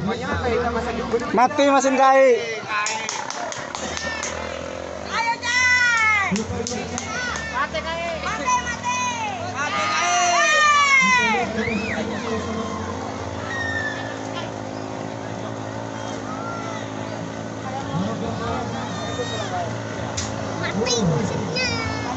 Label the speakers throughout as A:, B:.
A: Mati mesin kai.
B: Ayo Cai. Mati kai. Mati. Mati kai. Mati mesinnya.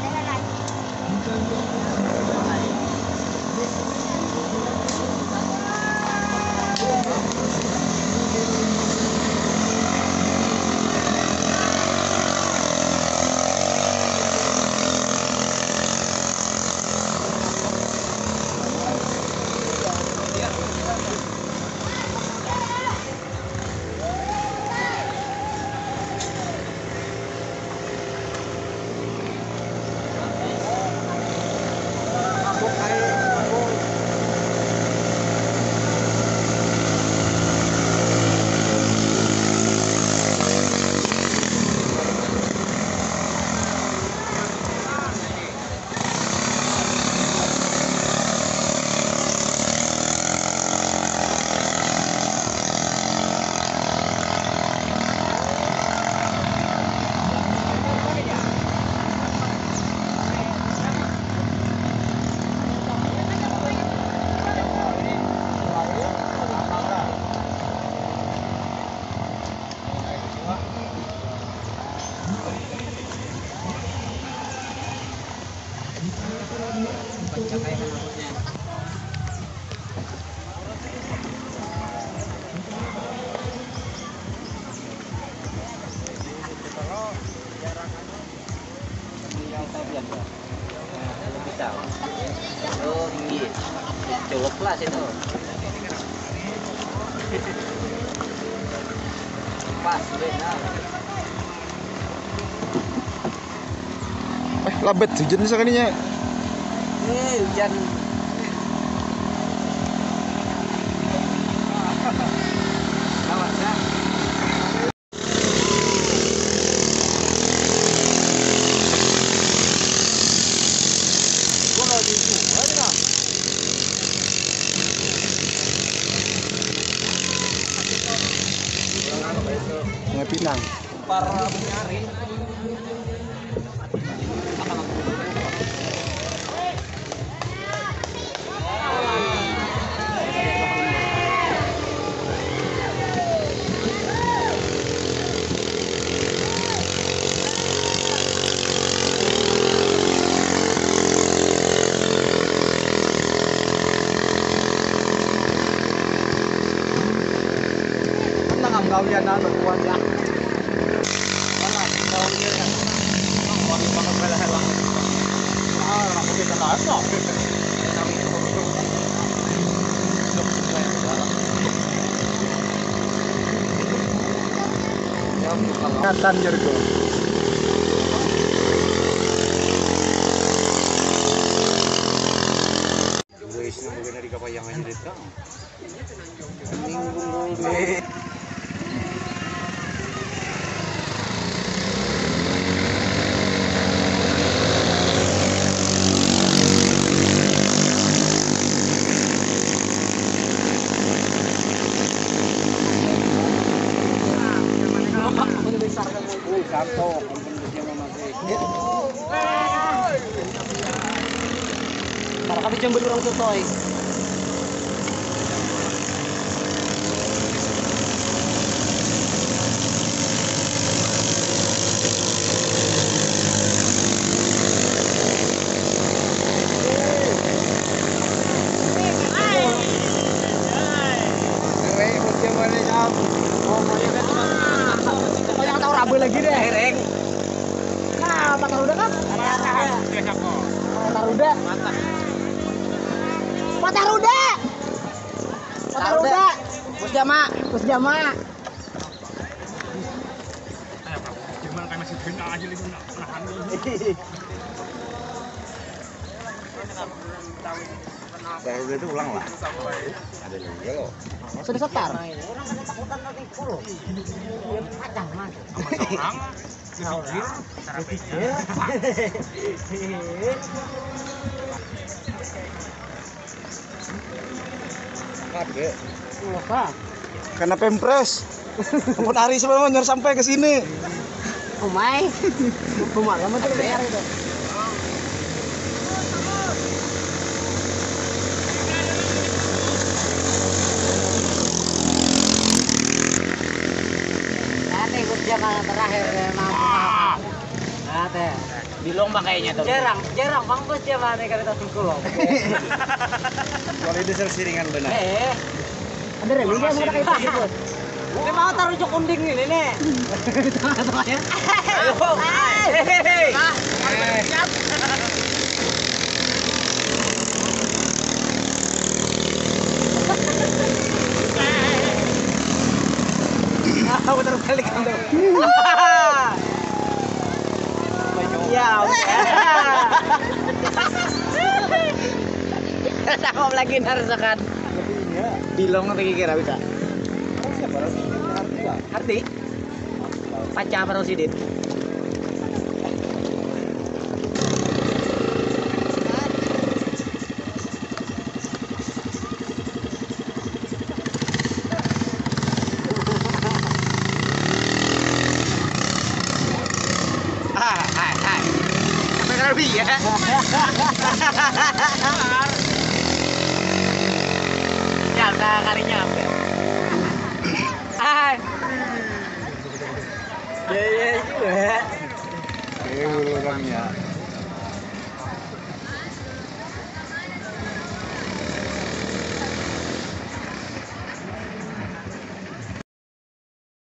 C: Oh tinggi, colok lah itu. Pas benar.
A: Labet hujan sekalinya.
C: Hujan. Awas ya.
A: Sungai Pinang.
C: Para nyari.
A: Kau ya nak berkuat ya.
C: Mana kau dia kan. Wangi banget bela helang.
A: Aku kita masuk. Kelihatan Jurgo.
C: Guys, mungkin dari kapayangan jadi tang.
A: Kanto,
C: Para kami jambul orang tutoy.
A: lagi deh.
C: Hereng.
A: Nah, Pak Taruda kan? Pak Taruda. Pak Taruda. Pak Taruda.
C: Pusjama.
A: Pusjama.
D: Cuman kan masih bina aja lagi nahan.
C: Taruda itu ulang lah. Ada lagi ya lo.
A: Sudah setar.
C: Kade.
A: Loka.
C: Karena pempres. Ampun hari sebenarnya sampai ke sini.
A: Oh my. Pemalam itu bayar itu. Nanti ikut jam terakhir mampu. Nanti.
C: Bilong makainya tuh.
A: Jarang bang bos dia mana kereta sungkulong.
C: Kalau itu seringan benar.
A: Ada remi kan mana kayak bos. Ini mau taruh jok unding ini nih. Tengah-tengahnya. Putar balik kan tuh. Ya udah. Cakep lagi narasakan. Bilong nanti kira bisa. Arti? Pacar baru sidit. Hai. Sampai kali ya. Ya udah kalinya apa? Hai. Ya juga.
C: Orangnya.